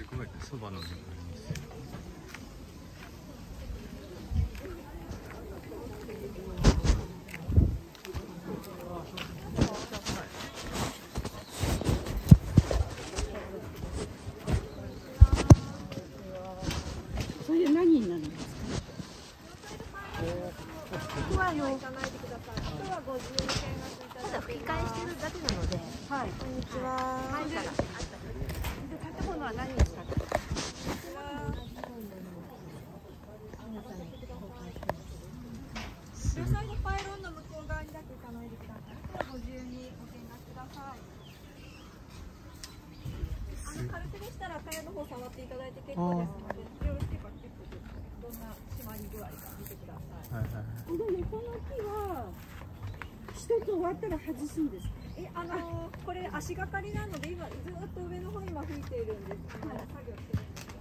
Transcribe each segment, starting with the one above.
こうやってそばの水ありますよ。 それで何になるんですか？ ここは行かないでください。あとはご自由に見学いただいて。ただ吹き替えしてるだけなので。はい。こんにちは。前からあった。で建物は何ですか？こんにちは。両サイドパイロンの向こう側にだけ行かないでください。あとはご自由にご見学ください。カルテでしたらタイヤの方触っていただいて結構ですので、よろしければ結構です。どんな締まり具合か見てください。 はいはいはい。 この横の木は一つ終わったら外すんですか？ これ足がかりなので今ずっと上の方に今吹いているんです。作業してるんですけど、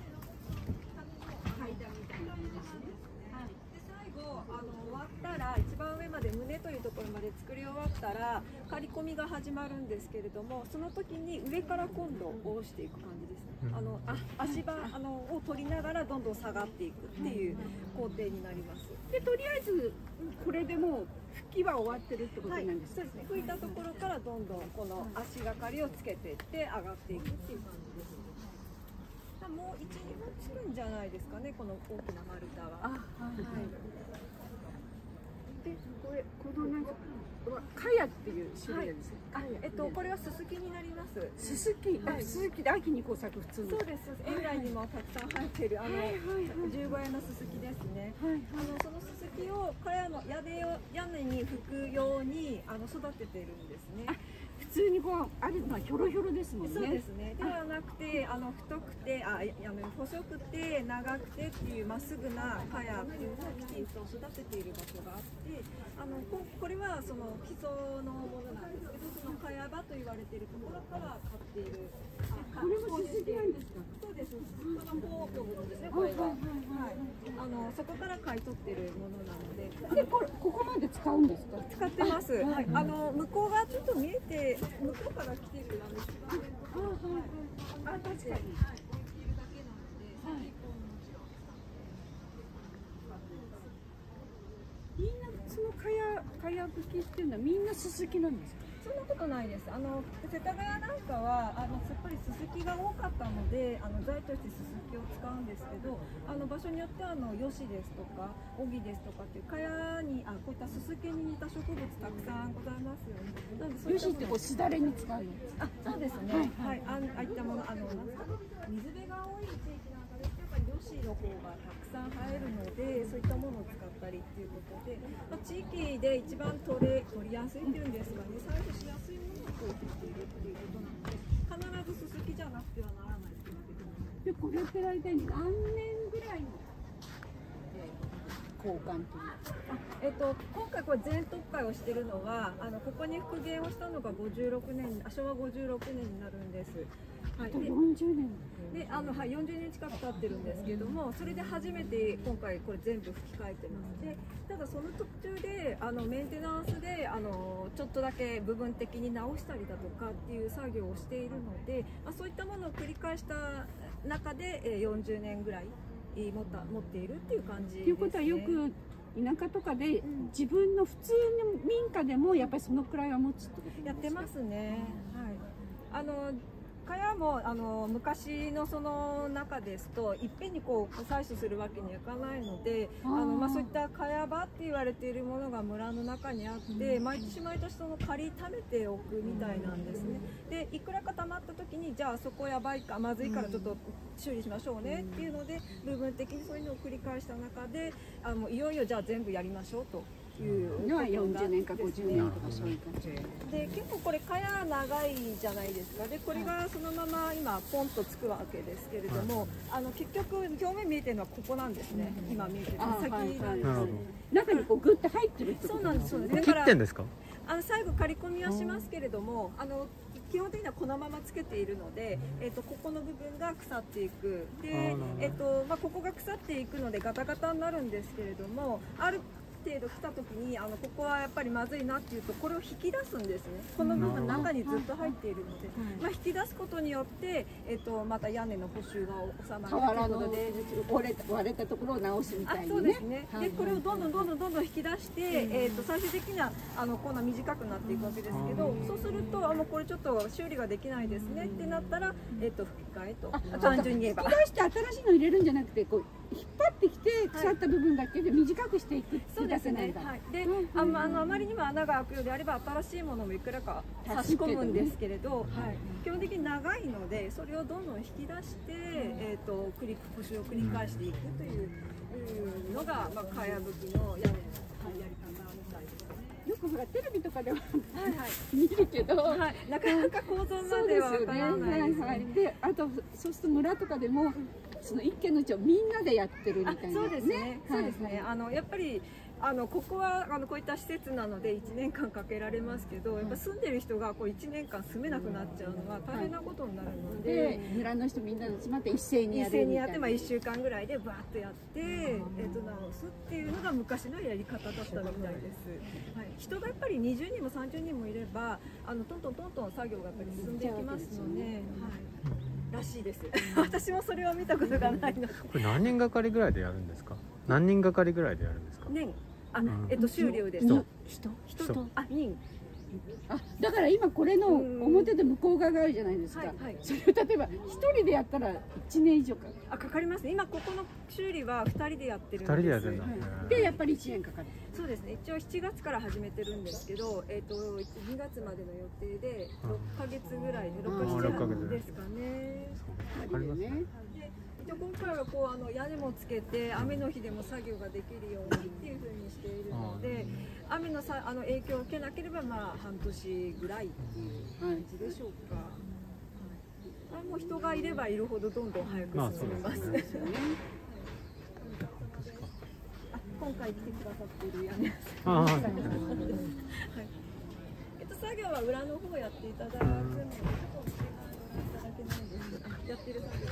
階段みたいな感じですね。はい。で最後終わったら一番上まで胸というところまで作り終わったら刈り込みが始まるんですけれども、その時に上から今度下ろしていく感じですね。足場を取りながらどんどん下がっていくっていう工程になります。 でとりあえずこれでもう吹きは終わってるってことなんですか？ そうですね。吹いたところからどんどんこの足がかりをつけていって上がっていくっていう感じです。もう1、2分つくんじゃないですかね、この大きな丸太は。はい。 でこのなんかカヤっていう種類ですね。 これはススキになります。 ススキで秋にこう咲く普通の。 そうです。園内にもたくさん生えている十五夜のススキですね。そのススキをカヤの屋根に吹くように育てているんですね。 普通にこうあれひょろひょろですもんね。 そうですね。ではなくて太くて細くて長くてっていうまっすぐなカヤっていうのをきちんと育てている場所があって、これはその基礎のものなんですけど、そのカヤ場と言われているところから買っている。 これもススキなんですか？ そうです。その方のものですね。これは。はい。そこから買い取っているものなので。 でここまで使うんですか？ 使ってます。はい。向こうがちょっと見えて、向こうから来てる一番上のところ。確かに。はい。 みんなそのかやぶきっていうのはみんなススキなんですか？ そんなことないです。世田谷なんかはやっぱりススキが多かったので材としてススキを使うんですけど、場所によってはヨシですとかオギですとかっていうかやにこういったススキに似た植物たくさんございますよね。なのでヨシってこうすだれに使うの？ そうですね。はい。ああいったものなんですか、水辺が多い地域なんかですとやっぱりヨシの方がたくさん生えるので、そういったものを使ったりっていうことで、地域で一番取りやすいっていうんですかね。採取しやすいものを取っているっていうことなので、必ずススキじゃなくてはならないっていうわけで。 でこれって大体何年ぐらいの交換という。 今回これ全特会をしているのはここに復元をしたのが昭和56年になるんです。はい、で 40年で40年近く経ってるんですけれども、それで初めて今回これ全部吹き替えてます。でただその途中でメンテナンスでちょっとだけ部分的に直したりだとかっていう作業をしているので、そういったものを繰り返した中で40年ぐらい持っているっていう感じですね。 ということはよく田舎とかで自分の普通の民家でもやっぱりそのくらいは持つってことですか？ やってますね。はい。かやも昔のその中ですといっぺんにこう採取するわけにはいかないので、そういったかや場って言われているものが村の中にあって、毎年毎年その借り貯めておくみたいなんですね。でいくらか貯まった時にじゃあそこやばいかまずいからちょっと修理しましょうねっていうので部分的にそういうのを繰り返した中でいよいよじゃあ全部やりましょうと。いうのは40年か50年とかそういう感じで、結構これかや長いじゃないですか。でこれがそのまま今ポンとつくわけですけれども、結局表面見えてるのはここなんですね。今見えてる先なんですね。 中にこうグッと入ってるってこと？ そうなんです。そうです。 切ってんですか？ 最後刈り込みはしますけれども基本的にはこのままつけているので、ここの部分が腐っていくで、ここが腐っていくのでガタガタになるんですけれども、ある程度来た時にここはやっぱりまずいなっていうとこれを引き出すんですね。この部分中にずっと入っているので、まあ、引き出すことによって、また屋根の補修が収まる瓦のということで。 割れたところを直すみたいにね。 そうですね。でこれをどんどん引き出して、最終的にはこんな短くなっていくわけですけど、そうするとこれちょっと修理ができないですねってなったら吹き替えと単純に言えば。 引き出して新しいの入れるんじゃなくてこう引っ張ってきて腐った部分だけで短くしていくっていうだけなんだ。 はい。で、あまりにも穴が開くようであれば新しいものもいくらか差し込むんですけれど、はい。基本的に長いのでそれをどんどん引き出して補修を繰り返していくというのがかやぶきの屋根のやり方みたいですね。 よくほらテレビとかでははいはい見るけど、 はい、なかなか構造まではわからないですね。 で、あとそうすると村とかでもその一軒のうちをみんなでやってるみたいなね。 そうですね。そうですね。やっぱりここはこういった施設なので1年間かけられますけど、やっぱ住んでる人がこう1年間住めなくなっちゃうのは大変なことになるので、 村の人みんなで集まって一斉にやるみたいな。 一斉にやって1週間ぐらいでバーッとやって直すっていうのが昔のやり方だったみたいです。はい、人がやっぱり20人も30人もいればトントン作業がやっぱり進んでいきますので、はい。らしいです。私もそれは見たことがないので。 これ何人がかりぐらいでやるんですか？何人がかりぐらいでやるんですか？ 年、終了です。人と人。 だから今これの表で向こう側があるじゃないですか。それを例えば一人でやったら1年以上かかかります。今ここの修理は2人でやってるんです。 2人でやってるんだ。 でやっぱり1年かかる。 そうですね。一応7月から始めてるんですけど、2月までの予定で6ヶ月ぐらいで6ヶ月ですかね。 ありますね。 今回はこう屋根もつけて雨の日でも作業ができるようにっていう風にしているので、雨の影響を受けなければ半年ぐらいっていう感じでしょうか。はい、もう人がいればいるほどどんどん早く進みます。今回来てくださっている屋根さん。はい。作業は裏の方やっていただくので、ちょっといただけないんですけど、やってる作業。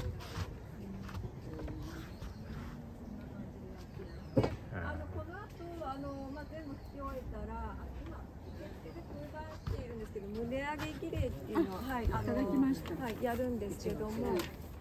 この後全部拭き終えたら今受付で配っているんですけど胸上げ儀礼っていうのをいただきました。やるんですけども、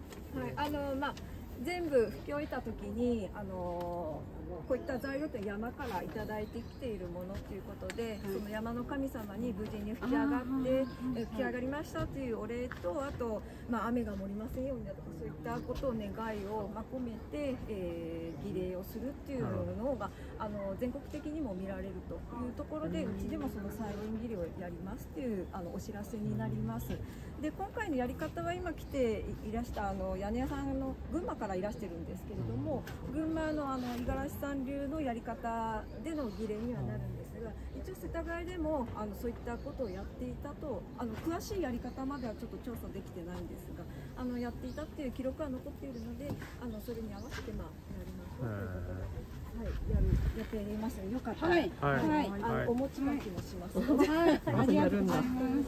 全部拭き終えた時にこういった材料って山からいただいてきているものということで、その山の神様に無事に吹き上がって吹き上がりましたというお礼と、あと雨が漏りませんようにだとかそういったことを願いを込めて儀礼をするっていうのが全国的にも見られるというところで、うちでもその再現儀礼をやりますというお知らせになります。で今回のやり方は今来ていらした屋根屋さんの群馬からいらしてるんですけれども、群馬の五十嵐さん流のやり方での儀礼にはなるんですが、一応世田谷でもそういったことをやっていたと詳しいやり方まではちょっと調査できてないんですがやっていたっていう記録は残っているのでそれに合わせてやりましょうということで、やっていますのでよかったらお餅巻きもします。 はい、ありがとうございます。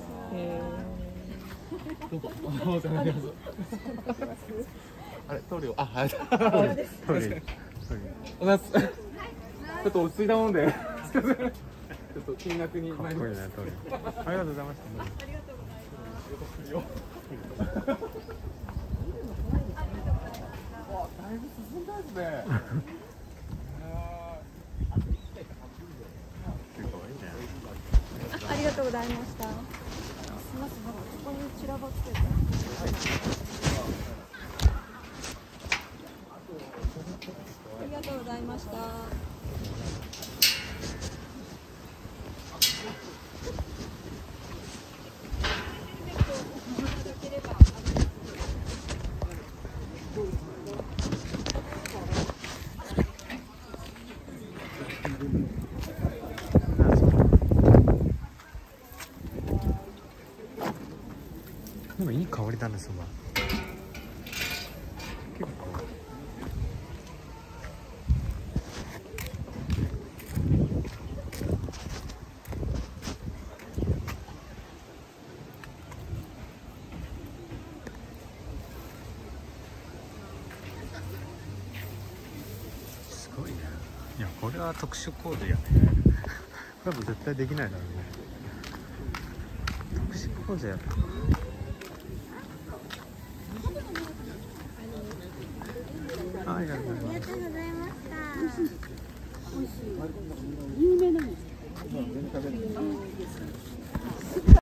どうぞ。お世話になります。あれ、棟梁。あ、はい。おざす。ちょっと落ち着いたもんで。ちょっと金額に参りました。 ありがとうございました。 ありがとうございます。 だいぶ進んだですね。 ありがとうございました。すみません、ここに散らばってた。ありがとうございました。 でもいい香りだね、そば。結構。すごいね。 いやこれは特殊工事やね。多分絶対できないだろうね。特殊工事や。ありがとうございます。 有名なんですか？